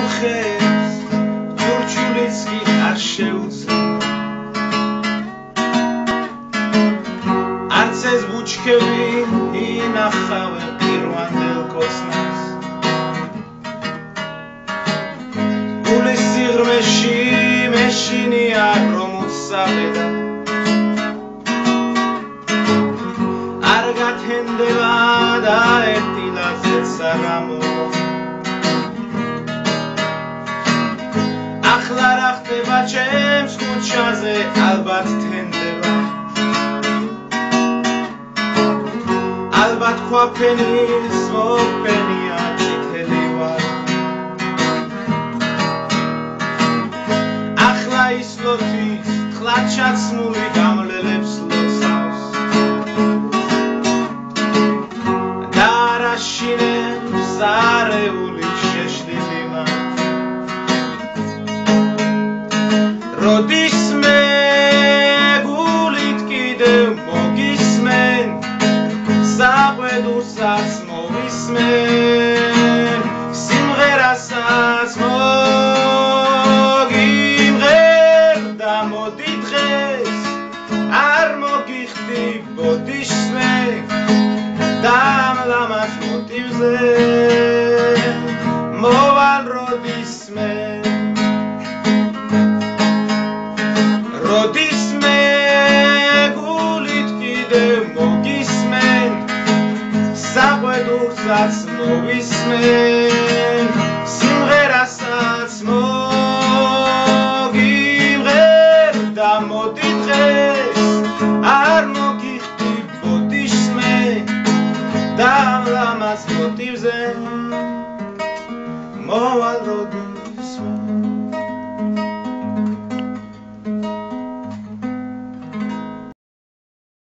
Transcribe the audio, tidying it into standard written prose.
ნახეს ჯურჯულიც კი არ შეუძლია არც ეს ბუჩქები ინახავენ პირვანდელ კოსმოს გულის სიღრმეში მეშინია რომ უცაბედა არ გათენდება და ერთილაზეც არ ამოვა ახლა რა ხდება ჩემს ქუჩაზე ალბათ თენდება ალბათ ქვაფენის მოფენია წითელი ვარ ახლა ის ლოცვის თხლად-ჩაცმული გამლელებს ლოცავს და არაშინებს ზარეული შეშლილი მათ როდის მე გულით კიდევ მოგისმენ საყვედურსაც მოვისმენ სიმღერასაც მოგიმღერ და მოდი დღეს არ მოგიხდი ბოდიშმე და ამ ლამაზ მოტივზე მოვალ როდისმე როდის მე გულით კიდევ მოგისმენ საყვედურსაც მოვისმენ სიმღერასაც მოგიმღერ და მოდი დღეს არ მოგიხდი ბოდიშმე და ამ ლამაზ მოტივზე მოვალ